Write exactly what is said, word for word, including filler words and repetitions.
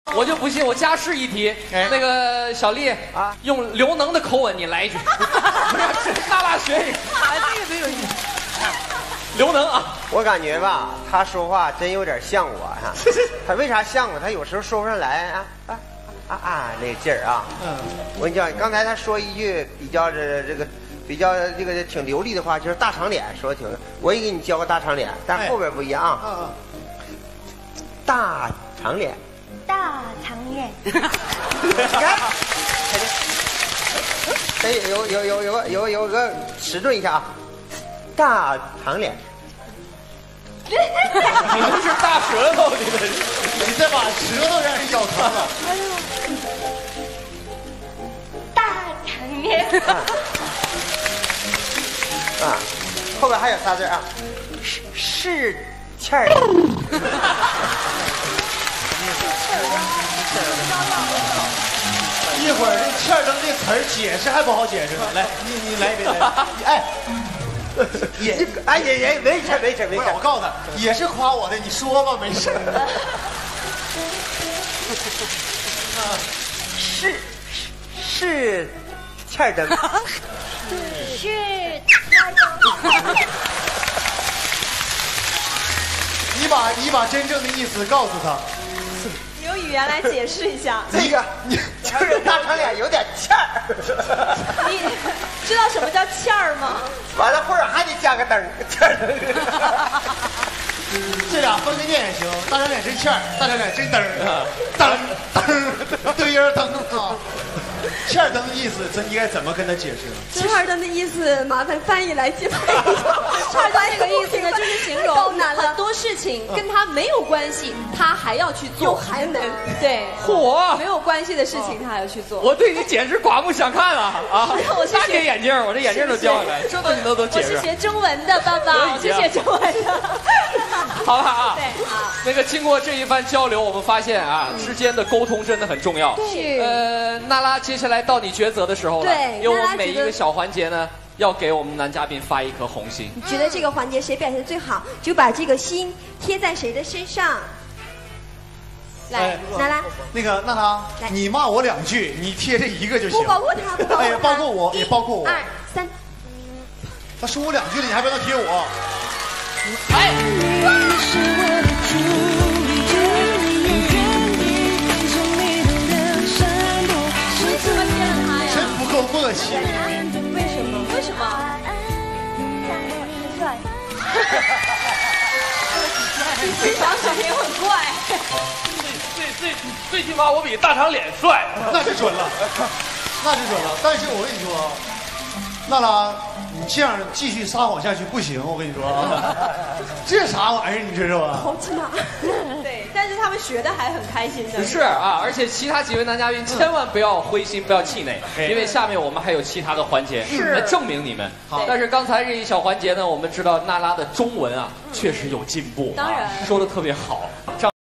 我就不信，我加试一题，哎、那个小丽啊，用刘能的口吻你来一句，娜娜学一个，啊，这个没有意思。刘能啊， 我感觉吧，他说话真有点像我哈、啊。他为啥像我？他有时候说不上来啊啊啊啊那个劲儿啊。嗯，我跟你讲，刚才他说一句比较这这个比较这个挺流利的话，就是大长脸，说的挺。我也给你教个大长脸，但后边不一样啊。嗯嗯。大长脸。 大长脸。 你看，哎，有有有有个有有个迟钝一下啊，大长脸。 你这是大舌头，你这是， 你再把舌头让人咬疼了。 大长脸。 啊，啊后边还有仨字啊，是是欠儿。 一会儿这欠儿灯这词儿解释还不好解释呢。来，你你来一遍，哎， 也哎也也没事没事没事。 我告诉他，也是夸我的，你说吧，没事。 是是欠儿灯。 是欠儿灯。 你把你把真正的意思告诉他。 用语言来解释一下。 这个你就是大长脸有点欠儿。 你知道什么叫欠儿吗？ 完了，或者还得加个灯，欠儿灯。 这俩分开念也行，大长脸真欠儿，大长脸真灯儿，灯灯对儿灯啊。欠儿灯的意思，咱应该怎么跟他解释呢？ 欠儿灯的意思，麻烦翻译来解释。欠儿灯这个意思呢，就是形容很多事情跟他没有关系，他还要去做，还能对， 嚯， 没有关系的事情他还要去做。 我对你简直刮目相看啊啊！ 我是大姐眼镜，我这眼镜都掉下来，这都你都都解释。 我是学中文的，爸爸，我是学中文的。 好了啊， 对啊， 那个经过这一番交流，我们发现啊，之间的沟通真的很重要。 是。 呃，娜拉，接下来到你抉择的时候了。 对， 因为我们每一个小环节呢，要给我们男嘉宾发一颗红心。 你觉得这个环节谁表现的最好，就把这个心贴在谁的身上。来，娜拉。 那个娜拉，你骂我两句，你贴这一个就行。 不包括他，不包括他。 哎呀，包括我，也包括我。 二三。 他说我两句了，你还不让他贴我？ 哎。 够默契。 为什么？为什么？ 很帅。 你想小平很怪。 最最最起码我比大长脸帅。 那是准了，那是准了。但是我跟你说，娜拉，你这样继续撒谎下去不行。我跟你说啊，这啥玩意儿你知道吧？ 好起码。对，但是他们学的还很开心的。 是啊，而且其他几位男嘉宾千万不要灰心，不要气馁，因为下面我们还有其他的环节来证明你们。好，但是刚才这一小环节呢，我们知道娜拉的中文啊确实有进步， 当然说的特别好。